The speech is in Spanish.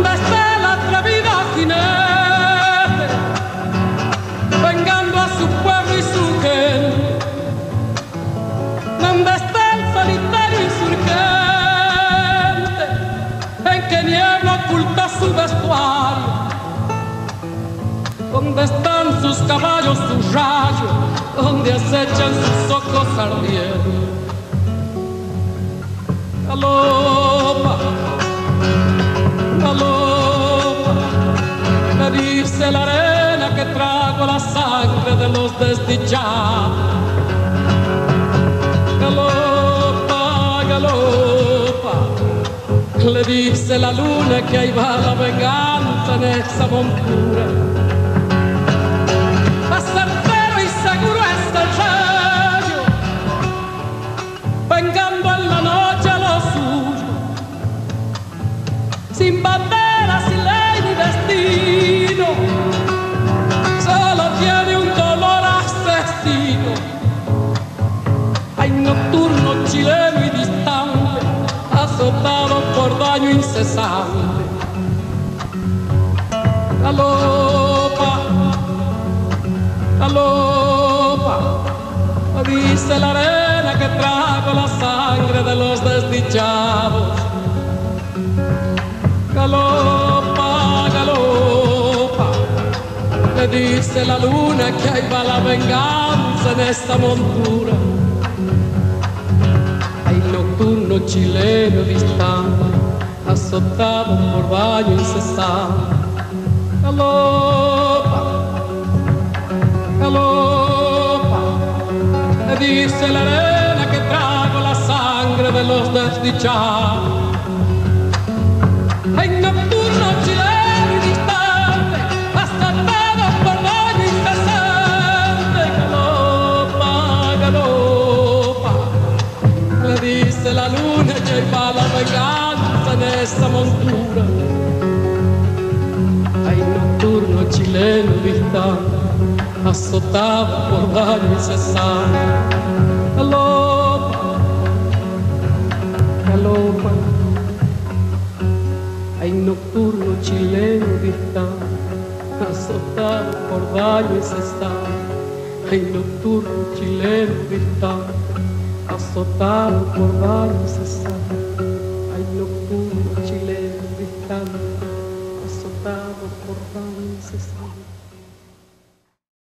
¿Dónde está el atrevido jinete, vengando a su pueblo y su gente? ¿Dónde está el solitario insurgente, en que niebla oculta su vestuario? ¿Dónde están sus caballos, sus rayos? ¿Dónde acechan sus ojos ardientes? Galopa, galopa, me dice la arena que trago la sangre de los desdichados. Galopa, galopa, le dice la luna que ahí va la venganza en esa montura. Más certero y seguro es el rayo, vengando en la noche a lo suyo, sin bandera, sin ley ni destino, solo tiene un dolor asesino. Hay nocturno chileno y distante, azotado por daño incesante. Galopa, galopa, dice la arena que trago la sangre de los desdichados. Galopa, galopa, me dice la luna que ahí va la venganza en esta montura. Hay nocturno chileno distante, azotado por daño incesante. Galopa, galopa, me dice la arena que trago la sangre de los desdichados. Hay nocturno chileno y distante, azotado por daño incesante. Galopa, galopa, me dice la luna que ahí va la venganza en esa montura. Hay nocturno chileno distante, azotado por daño incesante. Galopa, galopa, hay nocturno chileno distante, azotado por daño incesante. Hay nocturno chileno distante, azotado por daño incesante. Hay nocturno chileno distante, azotado por daño incesante.